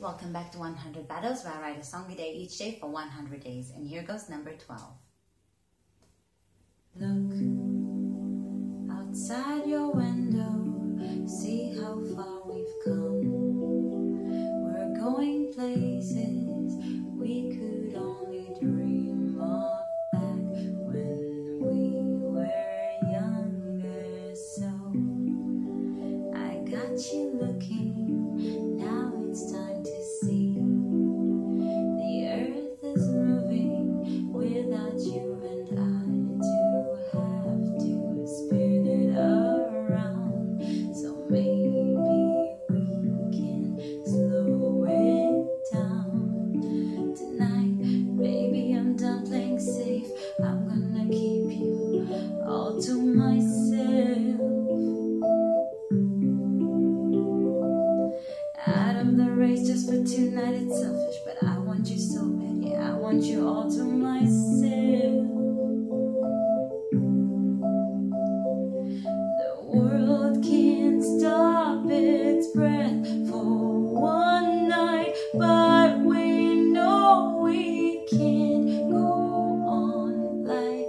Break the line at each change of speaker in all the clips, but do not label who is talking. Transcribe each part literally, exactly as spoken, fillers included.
Welcome back to one hundred Battles, where I write a song a day each day for one hundred days. And here goes number twelve. Look outside your window, see how far we've come. We're going places we could only dream of back when we were younger. So I got you looking, now it's time to see. The earth is moving without you and I do have to spin it around. So maybe we can slow it down tonight. Baby, I'm done playing safe. I'm gonna keep you all to myself. Out of the race just for tonight, it's selfish, but I want you so bad, yeah, I want you all to myself. The world can't stop its breath for one night, but we know we can't go on like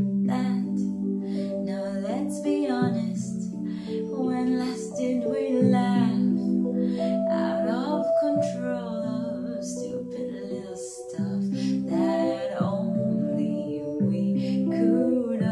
that. Now let's be honest, when last did we laugh? Out of control of stupid little stuff that only we could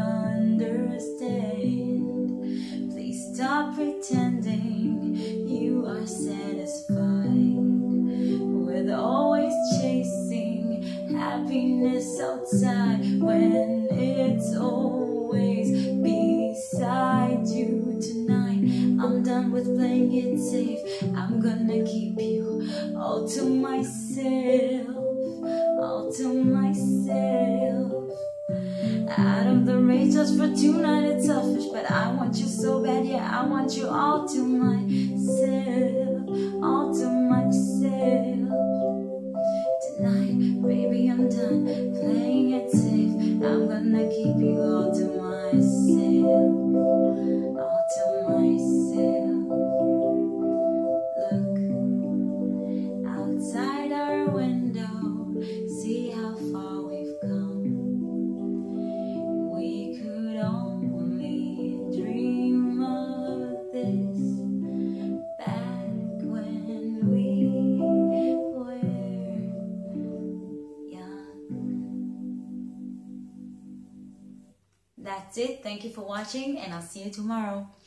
understand. Please stop pretending you are satisfied with always chasing happiness outside when it's always beside you. Tonight I'm done with playing it safe. I'm gonna keep you all to myself, all to myself. Out of the race just for tonight, it's selfish, but I want you so bad, yeah, I want you all to myself, all to myself. Tonight, baby, I'm done playing it safe. I'm gonna keep you all to myself, all to myself. Look outside our window, see how far we've come. We could only dream of this back when we were young. That's it. Thank you for watching, and I'll see you tomorrow.